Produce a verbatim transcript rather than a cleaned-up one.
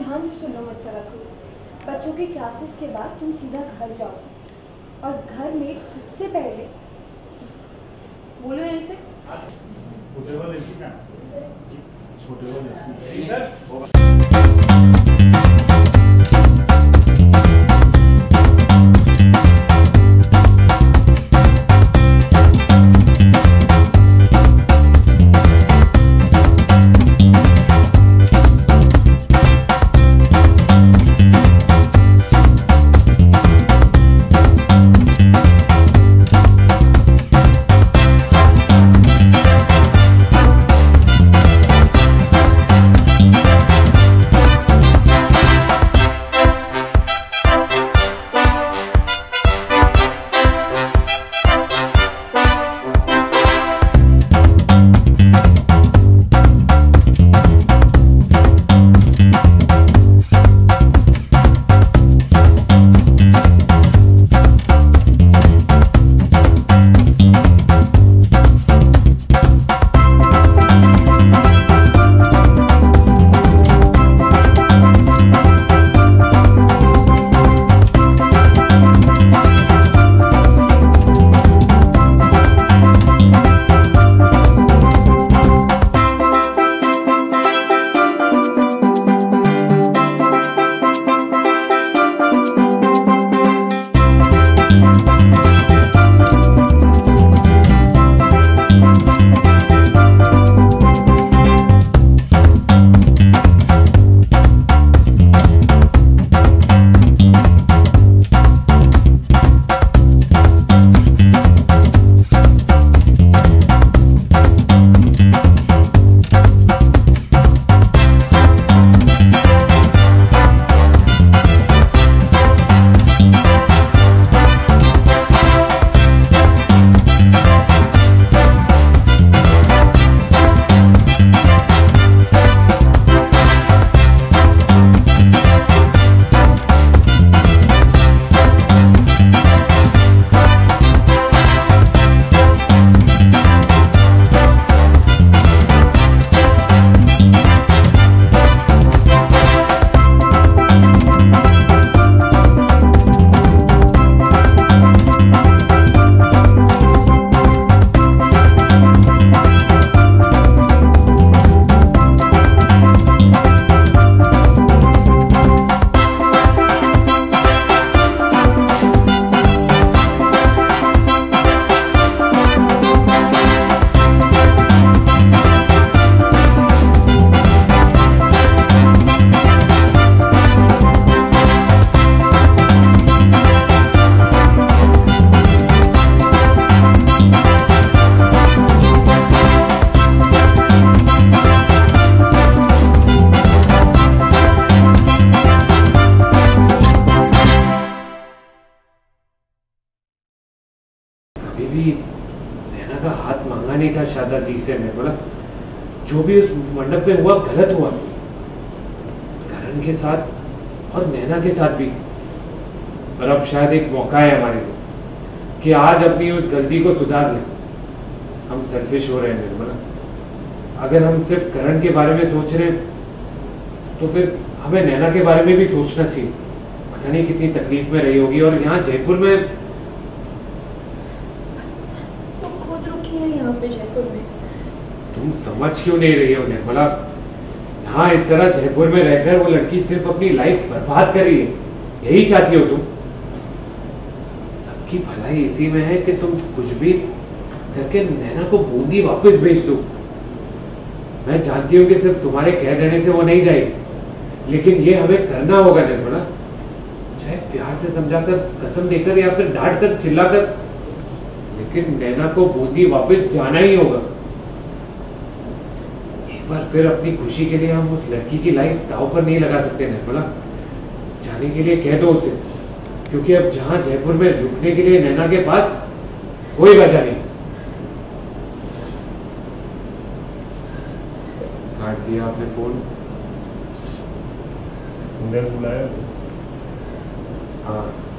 ध्यान से सुनो मुस्तरा को। बच्चों के क्लासेस के बाद तुम सीधा घर जाओ और घर में सबसे पहले बोलो ऐसे छोटे वाले छोटे वाले भी नैना का हाथ मांगा नहीं था शादा जी से। मैं बोला जो भी उस मंडप में हुआ गलत हुआ, करण के साथ और नैना के साथ भी। पर अब शायद एक मौका है हमारे को कि आज अपनी उस गलती को सुधार लें। हम सेल्फिश हो रहे हैं निर्मला। अगर हम सिर्फ करण के बारे में सोच रहे तो फिर हमें नैना के बारे में भी सोचना चाहिए। पता नहीं कितनी तकलीफ में रही होगी। और यहाँ जयपुर में तो खुद रुकी है यहाँ पे जयपुर में। तुम समझ क्यों नहीं रही हो निर्मला? यहाँ इस तरह जयपुर में रहकर वो लड़की सिर्फ अपनी लाइफ बर्बाद कर रही है। यही चाहती हो तुम? सबकी भलाई इसी में है कि तुम कुछ भी करके नैना को बूंदी वापस भेज दो। मैं जानती हूँ कि सिर्फ तुम्हारे कह देने से वो नहीं जाएगी, लेकिन ये हमें करना होगा निर्मला। चाहे प्यार से समझाकर, कसम देकर या फिर डांट कर, चिल्लाकर, लेकिन नैना को बूंदी वापस जाना ही होगा। एक बार फिर अपनी खुशी के लिए हम उस लड़की की लाइफ दांव पर नहीं लगा सकते निर्मला। जाने के लिए कह दो उसे, क्योंकि अब जहां जयपुर में रुकने के लिए नैना के पास कोई वजह नहीं। काट दिया आपने फोन? सुंदर बुलाया? हाँ।